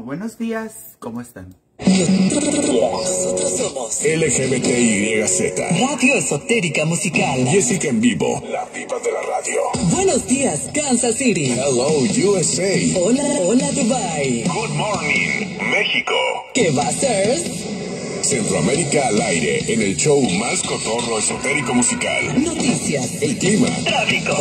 buenos días, ¿cómo están? Nosotros somos LGBTYZ Radio Esotérica Musical. Jessica en vivo, la diva de la radio. Buenos días, Kansas City. Hello, USA. Hola, Dubai. Good morning, México. ¿Qué va a ser? Centroamérica al aire, en el show más cotorro esotérico musical. Noticias. El clima. Tráfico.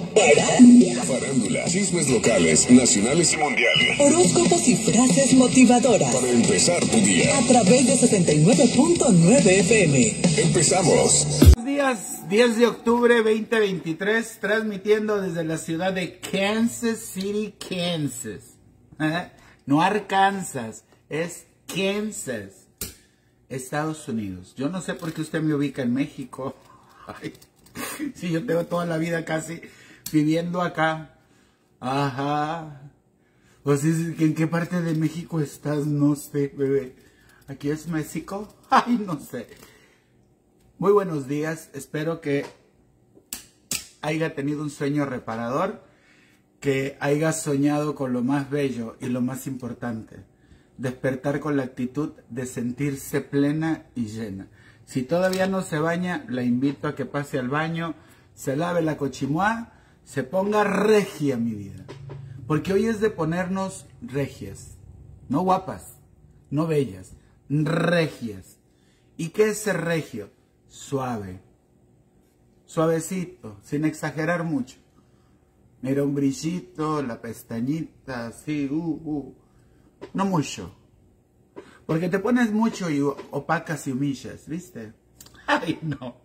Farándula, chismes locales, nacionales y mundiales. Horóscopos y frases motivadoras. Para empezar tu día. A través de 69.9 FM. Empezamos. Buenos días, 10 de octubre 2023, transmitiendo desde la ciudad de Kansas City, Kansas. No Arkansas, es Kansas, Estados Unidos. Yo no sé por qué usted me ubica en México. Ay, sí, yo tengo toda la vida casi viviendo acá. Ajá. Pues ¿en qué parte de México estás? No sé, bebé. ¿Aquí es México? Ay, no sé. Muy buenos días. Espero que haya tenido un sueño reparador, que haya soñado con lo más bello y lo más importante. Despertar con la actitud de sentirse plena y llena. Si todavía no se baña, la invito a que pase al baño, se lave la cochimuá, se ponga regia, mi vida. Porque hoy es de ponernos regias. No guapas, no bellas, regias. ¿Y qué es ser regio? Suave. Suavecito, sin exagerar mucho. Mira, un brillito, la pestañita, así, no mucho. Porque te pones mucho y opacas y humillas, ¿viste? Ay, no.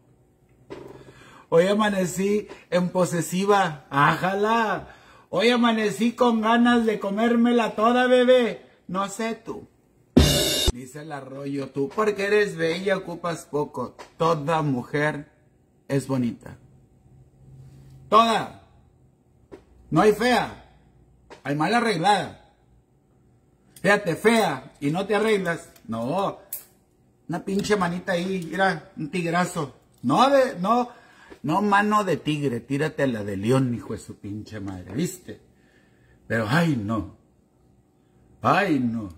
Hoy amanecí en posesiva, ájala. Hoy amanecí con ganas de comérmela toda, bebé. No sé tú. Dice el arroyo, tú porque eres bella ocupas poco. Toda mujer es bonita. Toda. No hay fea. Hay mal arreglada. Fíjate, fea y no te arreglas. No. Una pinche manita ahí, mira, un tigrazo. No mano de tigre, tírate la de león, hijo de su pinche madre, ¿viste? Pero, ay, no. Ay, no.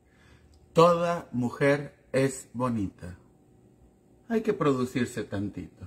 Toda mujer es bonita. Hay que producirse tantito.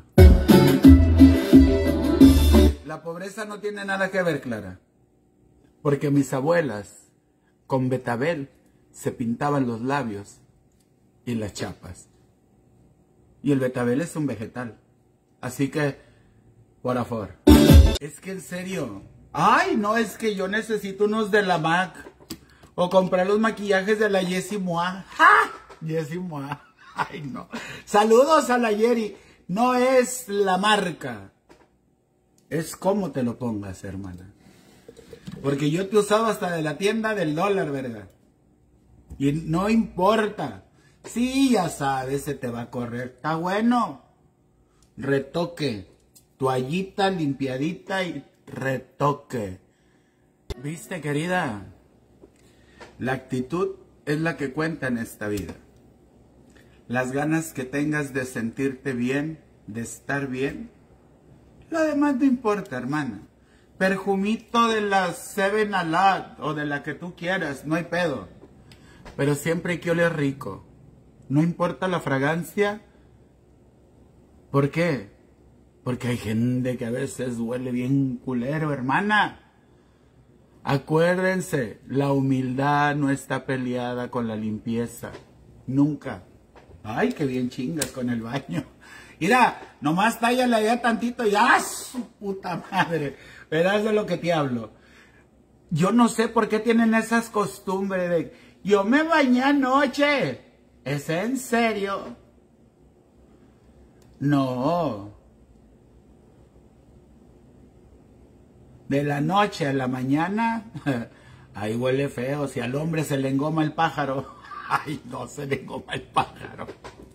La pobreza no tiene nada que ver, Clara. Porque mis abuelas, con betabel, se pintaban los labios y las chapas. Y el betabel es un vegetal. Así que, por favor. Es que en serio. Ay, no, es que yo necesito unos de la MAC. O comprar los maquillajes de la Jessie Moa. ¡Ja! Jessie Moa. Ay, no. Saludos a la Yeri. No es la marca. Es cómo te lo pongas, hermana. Porque yo te usaba hasta de la tienda del dólar, ¿verdad? Y no importa. Sí, ya sabes, se te va a correr. Está bueno. Retoque. Toallita limpiadita y retoque. ¿Viste, querida? La actitud es la que cuenta en esta vida. Las ganas que tengas de sentirte bien, de estar bien. Lo demás no importa, hermana. Perfumito de la Seven Alad o de la que tú quieras, no hay pedo. Pero siempre hay que oler rico. No importa la fragancia. ¿Por qué? Porque hay gente que a veces huele bien culero, hermana. Acuérdense, la humildad no está peleada con la limpieza. Nunca. Ay, qué bien chingas con el baño. Mira, nomás tállala ya tantito y ¡ah, su puta madre! Verás de lo que te hablo. Yo no sé por qué tienen esas costumbres de... Yo me bañé anoche. ¿Es en serio? No. De la noche a la mañana, ahí huele feo. Si al hombre se le engoma el pájaro, ay, no se le engoma el pájaro.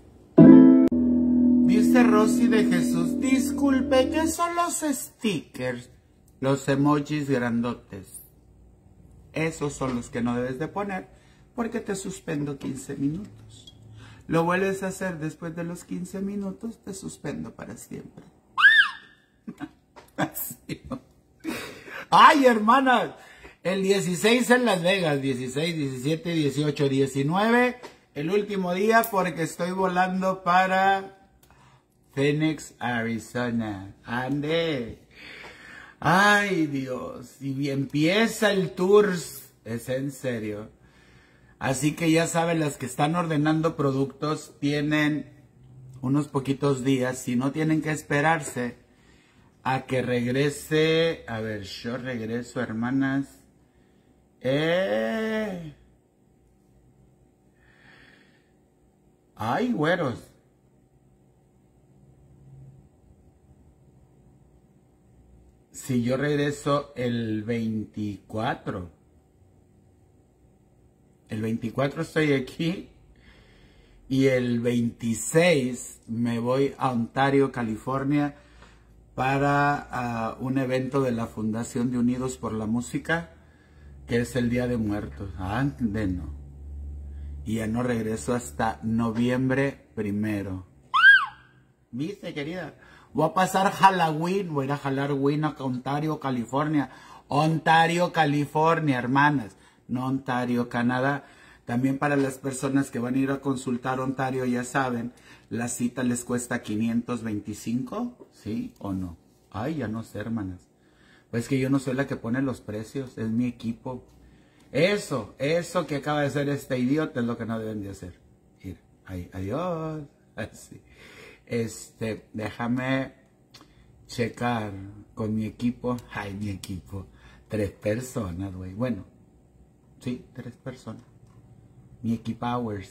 Dice Rosy de Jesús, disculpe, ¿qué son los stickers? Los emojis grandotes. Esos son los que no debes de poner porque te suspendo 15 minutos. Lo vuelves a hacer después de los 15 minutos, te suspendo para siempre. Así. Ay, hermanas, El 16 en Las Vegas, 16, 17, 18, 19. El último día porque estoy volando para Phoenix, Arizona. Ande. Ay, Dios. Y empieza el tour. Es en serio. Así que ya saben, las que están ordenando productos tienen unos poquitos días. Si no, tienen que esperarse a que regrese. A ver, yo regreso, hermanas. Ay, güeros. Si yo regreso el 24. El 24 estoy aquí. Y el 26 me voy a Ontario, California, para un evento de la Fundación de Unidos por la Música, que es el Día de Muertos. Ande no. Y ya no regreso hasta noviembre 1. ¿Viste, querida? Voy a pasar Halloween, voy a ir a Halloween a Ontario, California. Ontario, California, hermanas. No Ontario, Canadá. También para las personas que van a ir a consultar Ontario, ya saben, la cita les cuesta 525, ¿sí o no? Ay, ya no sé, hermanas. Pues que yo no soy la que pone los precios, es mi equipo. Eso que acaba de hacer este idiota es lo que no deben de hacer. Ir, ay, adiós. Así. Déjame checar con mi equipo. Ay, mi equipo. 3 personas, güey. Bueno, sí, 3 personas. Mi equipo hours.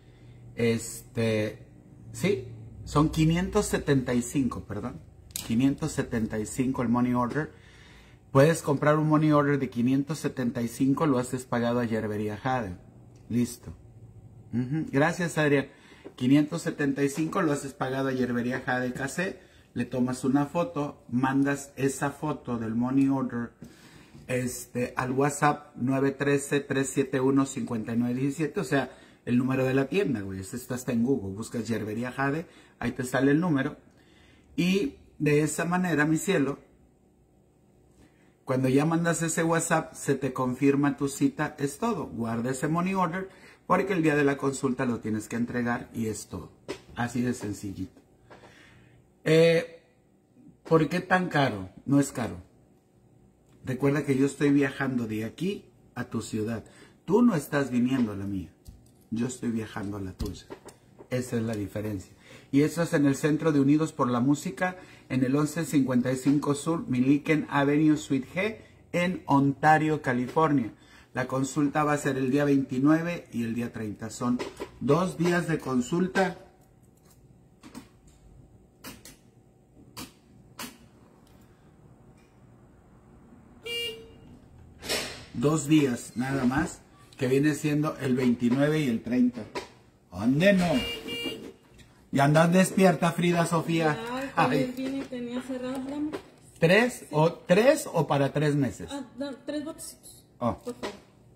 Sí, son 575, perdón. 575 el money order. Puedes comprar un money order de 575, lo haces pagado a Yerbería Jade. Listo. Gracias, Adrián. 575 lo haces pagado a Yerbería Jade KC. Le tomas una foto, mandas esa foto del money order al WhatsApp 913-371-5917, o sea, el número de la tienda, güey. Está en Google, buscas Yerbería Jade, ahí te sale el número. Y de esa manera, mi cielo, cuando ya mandas ese WhatsApp, se te confirma tu cita, es todo. Guarda ese money order, porque el día de la consulta lo tienes que entregar y es todo. Así de sencillito. ¿Por qué tan caro? No es caro. Recuerda que yo estoy viajando de aquí a tu ciudad. Tú no estás viniendo a la mía. Yo estoy viajando a la tuya. Esa es la diferencia. Y eso es en el Centro de Unidos por la Música, en el 1155 Sur, Milliken Avenue, Suite G, en Ontario, California. La consulta va a ser el día 29 y el día 30. Son 2 días de consulta. Dos días nada más, que viene siendo el 29 y el 30. ¿Dónde no? ¿Ya andas despierta, Frida Sofía? Ay, vine, tenía cerrado, dame. ¿3 o para 3 meses? No, 3 botecitos. Oh. Por favor.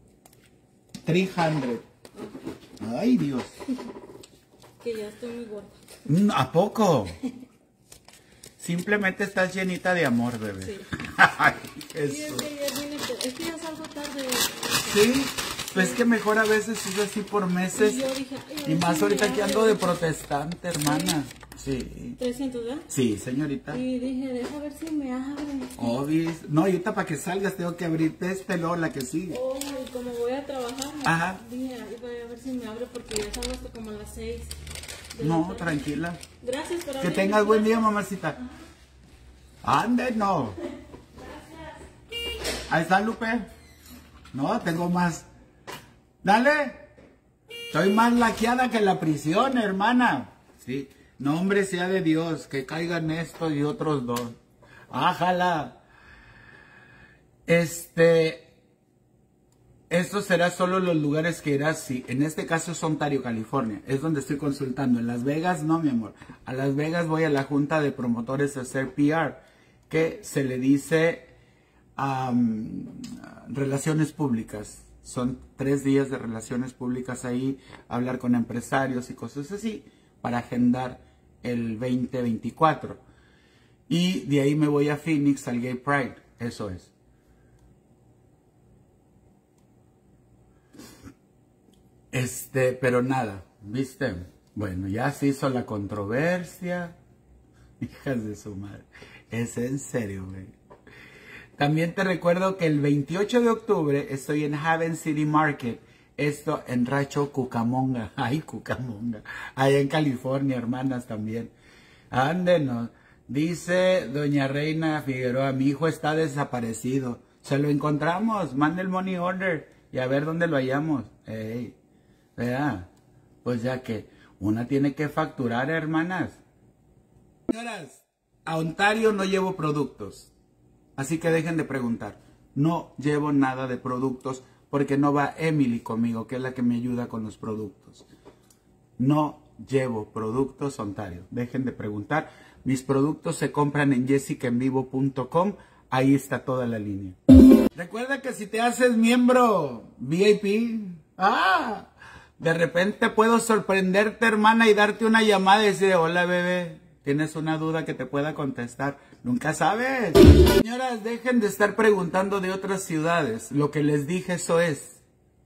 300. Ay, Dios. Que ya estoy muy gorda. ¿A poco? Simplemente estás llenita de amor, bebé. Sí. Ay, Sí, es eso. que ayer vine, es que ya salgo tarde. Sí, pues es que mejor a veces es así por meses. Y yo dije, ay, a Y ver más si ahorita me que abre. ando de protestante, hermana. Sí. 300, ¿verdad? Sí, señorita. Y dije, deja ver si me abre. Obis. No, ahorita para que salgas tengo que abrirte la que sigue. Oh, y como voy a trabajar, Ajá. dije, ay, voy a ver si me abre porque ya salgo hasta como a las 6. No, tranquila. Gracias por Que abrirme. tengas buen día, mamacita. Ande, no. Ahí está, Lupe. No, tengo más. Dale. Estoy más laqueada que la prisión, hermana. Sí. Nombre sea de Dios, que caigan estos y otros 2. Ájala. Estos será solo los lugares que irás, sí. En este caso es Ontario, California. Es donde estoy consultando. En Las Vegas, no, mi amor. A Las Vegas voy a la Junta de Promotores a hacer PR, que se le dice relaciones públicas. Son 3 días de relaciones públicas ahí, hablar con empresarios y cosas así, para agendar el 2024. Y de ahí me voy a Phoenix al Gay Pride. Eso es. Pero nada, ¿viste? Bueno, ya se hizo la controversia. Hijas de su madre. Es en serio, güey. También te recuerdo que el 28 de octubre estoy en Haven City Market. Esto en Rancho Cucamonga. Ay, Cucamonga. Allá en California, hermanas, también. Ándenos. Dice doña Reina Figueroa, mi hijo está desaparecido. Se lo encontramos. Mande el money order y a ver dónde lo hallamos. Ey, vea. Pues ya que una tiene que facturar, hermanas. Señoras, a Ontario no llevo productos. Así que dejen de preguntar. No llevo nada de productos porque no va Emily conmigo, que es la que me ayuda con los productos. No llevo productos Ontario. Dejen de preguntar. Mis productos se compran en jessicaenvivo.com. Ahí está toda la línea. Recuerda que si te haces miembro VIP, de repente puedo sorprenderte, hermana, y darte una llamada y decir, hola, bebé, ¿tienes una duda que te pueda contestar? Nunca sabes. Señoras, dejen de estar preguntando de otras ciudades. Lo que les dije, eso es.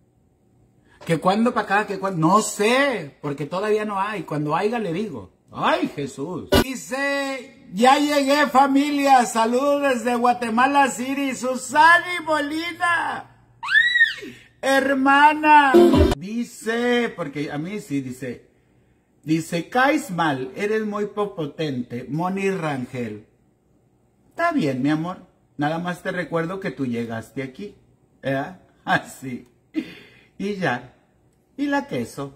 ¿Que cuándo para acá? ¿Que cuándo? No sé, porque todavía no hay. Cuando haya le digo. ¡Ay, Jesús! Dice, ya llegué, familia. Saludos desde Guatemala City. Susani Molina. Hermana. Dice, porque a mí sí dice, caes mal, eres muy potente. Moni Rangel. Está bien, mi amor. Nada más te recuerdo que tú llegaste aquí. ¿Verdad? Así. Y ya. Y la queso.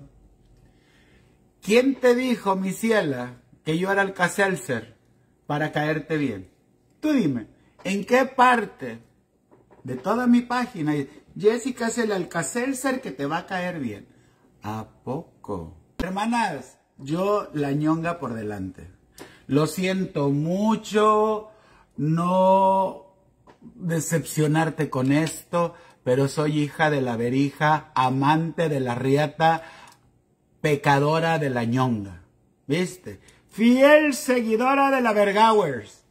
¿Quién te dijo, mi ciela, que yo era el Alka-Seltzer para caerte bien? Tú dime, ¿en qué parte de toda mi página Jessica es el Alka-Seltzer que te va a caer bien? ¿A poco? Hermanas, yo la ñonga por delante. Lo siento mucho, no decepcionarte con esto, pero soy hija de la verija, amante de la riata, pecadora de la ñonga, ¿viste? Fiel seguidora de la Vergauers.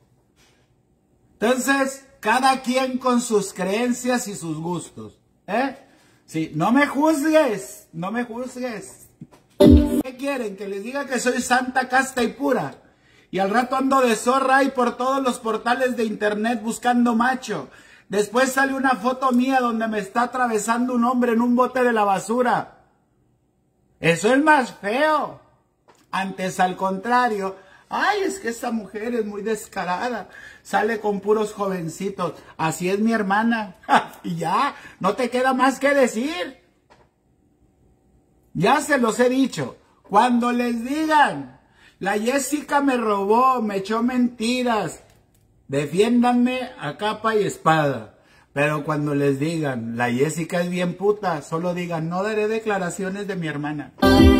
Entonces, cada quien con sus creencias y sus gustos, ¿eh? Sí, no me juzgues, no me juzgues. ¿Qué quieren? ¿Que les diga que soy santa, casta y pura? Y al rato ando de zorra y por todos los portales de internet buscando macho. Después sale una foto mía donde me está atravesando un hombre en un bote de la basura. Eso es más feo. Antes, al contrario, ay, es que esa mujer es muy descarada. Sale con puros jovencitos. Así es mi hermana. Y ya, no te queda más que decir. Ya se los he dicho. Cuando les digan, la Jessica me robó, me echó mentiras, defiéndanme a capa y espada. Pero cuando les digan, la Jessica es bien puta, solo digan, no daré declaraciones de mi hermana.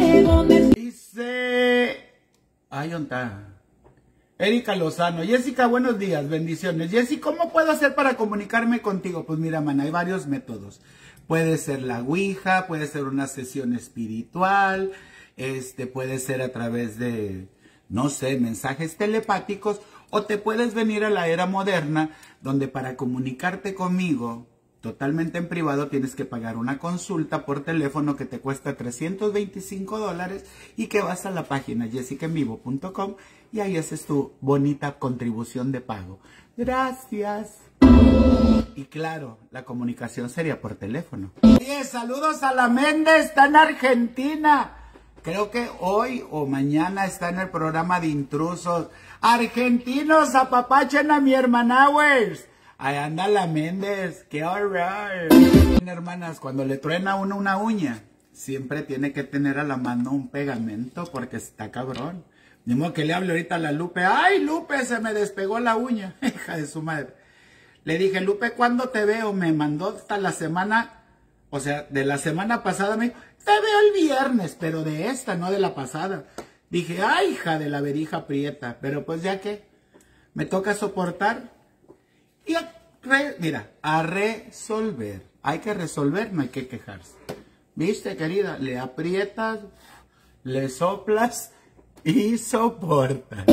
Dice, ay, ¿dónde está? Erika Lozano. Jessica, buenos días, bendiciones. Jessy, ¿cómo puedo hacer para comunicarme contigo? Pues mira, man, hay varios métodos. Puede ser la Ouija, puede ser una sesión espiritual, puede ser a través de, no sé, mensajes telepáticos, o te puedes venir a la era moderna, donde para comunicarte conmigo totalmente en privado tienes que pagar una consulta por teléfono que te cuesta $325 y que vas a la página jessicaenvivo.com y ahí haces tu bonita contribución de pago. Gracias. Y claro, la comunicación sería por teléfono. Oye, saludos a la Méndez, está en Argentina. Creo que hoy o mañana está en el programa de Intrusos. Argentinos, apapachen a mi hermanawers. Ahí anda la Méndez, qué horror. Hermanas, cuando le truena a uno una uña, siempre tiene que tener a la mano un pegamento porque está cabrón. Ni modo que le hable ahorita a la Lupe. ¡Ay, Lupe, se me despegó la uña! Hija de su madre. Le dije, Lupe, ¿cuándo te veo? Me mandó hasta la semana, o sea, de la semana pasada me dijo, te veo el viernes, pero de esta, no de la pasada. Dije, ay, hija de la verija prieta, pero pues ya que me toca soportar y a resolver. Hay que resolver, no hay que quejarse. ¿Viste, querida? Le aprietas, le soplas y soportas.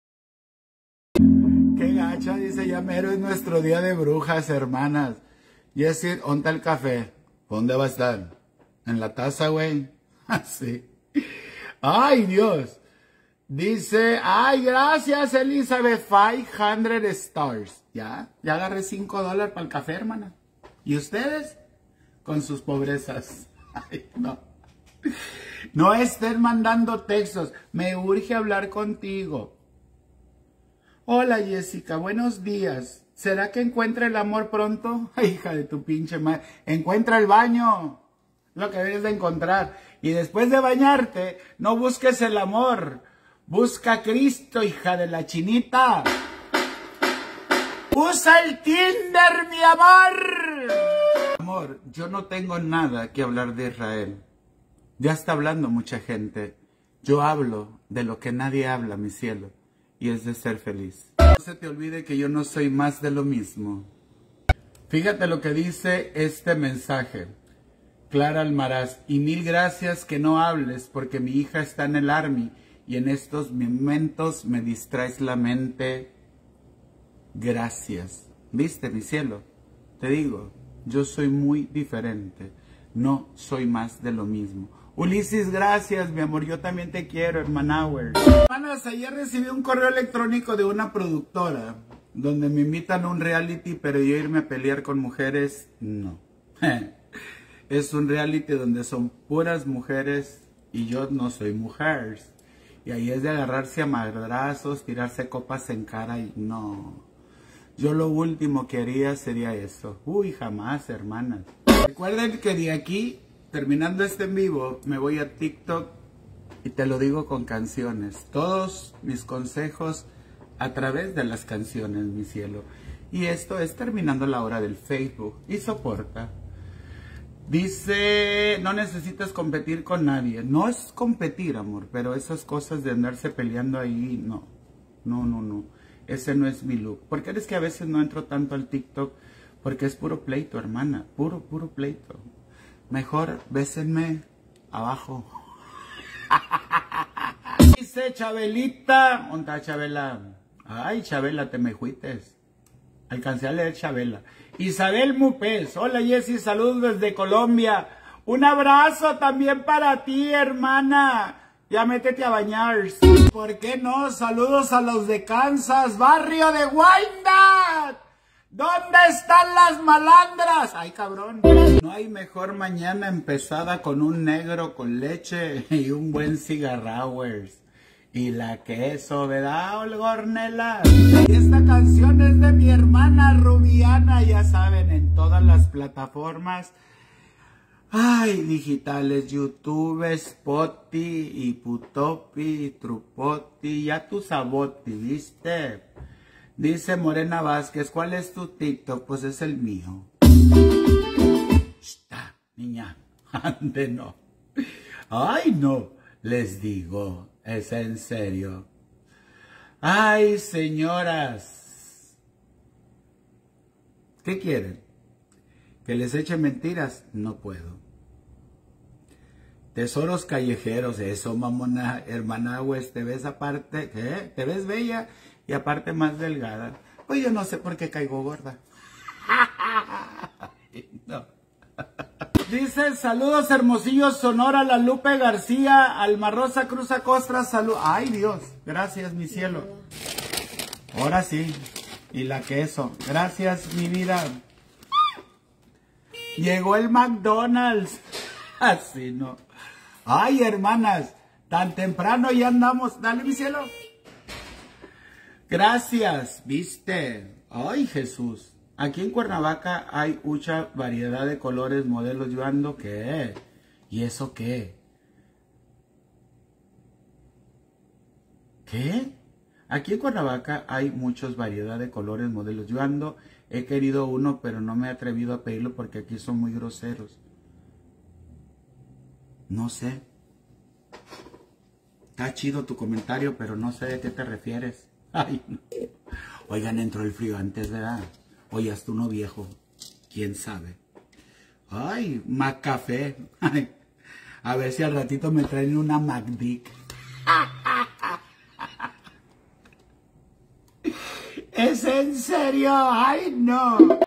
Qué gacha, dice Yamero, es nuestro día de brujas, hermanas. Y decir, ¿dónde está el café? ¿Dónde va a estar? En la taza, güey. Así. Ay, Dios. Dice, ay, gracias, Elizabeth. 500 stars. Ya agarré $5 para el café, hermana. ¿Y ustedes? Con sus pobrezas. Ay, no. No estén mandando textos. Me urge hablar contigo. Hola, Jessica. Buenos días. ¿Será que encuentra el amor pronto? Ay, hija de tu pinche madre. Encuentra el baño. Lo que debes de encontrar. Y después de bañarte, no busques el amor. Busca a Cristo, hija de la chinita. ¡Usa el Tinder, mi amor! Amor, yo no tengo nada que hablar de Israel. Ya está hablando mucha gente. Yo hablo de lo que nadie habla, mi cielo. Y es de ser feliz. No se te olvide que yo no soy más de lo mismo. Fíjate lo que dice este mensaje. Clara Almaraz. Y mil gracias que no hables porque mi hija está en el Army. Y en estos momentos me distraes la mente. Gracias. ¿Viste, mi cielo? Te digo, yo soy muy diferente. No soy más de lo mismo. Ulises, gracias, mi amor. Yo también te quiero, hermanauer. Hermanas, ayer recibí un correo electrónico de una productora donde me invitan a un reality, pero yo irme a pelear con mujeres, no. Es un reality donde son puras mujeres y yo no soy mujer. Y ahí es de agarrarse a madrazos, tirarse copas en cara y no. Yo lo último que haría sería eso. Uy, jamás, hermanas. Recuerden que de aquí, terminando este en vivo, me voy a TikTok y te lo digo con canciones. Todos mis consejos a través de las canciones, mi cielo. Y esto es terminando la hora del Facebook. Y soporta. Dice, no necesitas competir con nadie. No es competir, amor, pero esas cosas de andarse peleando ahí, no. No. Ese no es mi look. Porque es que a veces no entro tanto al TikTok porque es puro pleito, hermana. Puro pleito. Mejor bésenme abajo. Dice Chabelita. ¿Dónde está Chabela? Ay, Chabela, te me juites. Alcancé a leer Chabela. Isabel Mupes. Hola, Jessy, saludos desde Colombia. Un abrazo también para ti, hermana. Ya métete a bañar. ¿Por qué no? Saludos a los de Kansas, barrio de Wyandotte. ¿Dónde están las malandras? Ay, cabrón. No hay mejor mañana empezada con un negro con leche y un buen cigarrowers. Y la queso, ¿verdad, Olgornela? Y esta canción es de mi hermana Rubiana, ya saben, en todas las plataformas. Ay, digitales, YouTube, Spotify, y Putopi, Trupoti, ya tu saboti, ¿viste? Dice Morena Vázquez, ¿cuál es tu TikTok? Pues es el mío. Está, niña, ande no. Ay, no, les digo, es en serio. Ay, señoras. ¿Qué quieren? ¿Que les eche mentiras? No puedo. Tesoros callejeros, eso, mamona, hermana, pues, te ves aparte, ¿qué? Te ves bella y aparte más delgada. Pues yo no sé por qué caigo gorda. No. Dice, saludos Hermosillo, Sonora, La Lupe García, Alma Rosa Cruz Acosta, salud. Ay, Dios, gracias, mi cielo. Ahora sí, y la queso. Gracias, mi vida. Llegó el McDonald's. Así no. Ay, hermanas, tan temprano ya andamos. Dale, mi cielo. Gracias, viste. Ay, Jesús. Aquí en Cuernavaca hay mucha variedad de colores, modelos. Yo ando, ¿qué? ¿Y eso qué? ¿Qué? Aquí en Cuernavaca hay muchas variedad de colores, modelos. Yo ando, he querido uno, pero no me he atrevido a pedirlo porque aquí son muy groseros. No sé. Está chido tu comentario, pero no sé de qué te refieres. Ay, no. Oigan, entró el frío antes, ¿verdad? Oye, hasta uno viejo. ¿Quién sabe? Ay, Macafé. Ay, a ver si al ratito me traen una MacDick. ¿Es en serio? ¡Ay, no!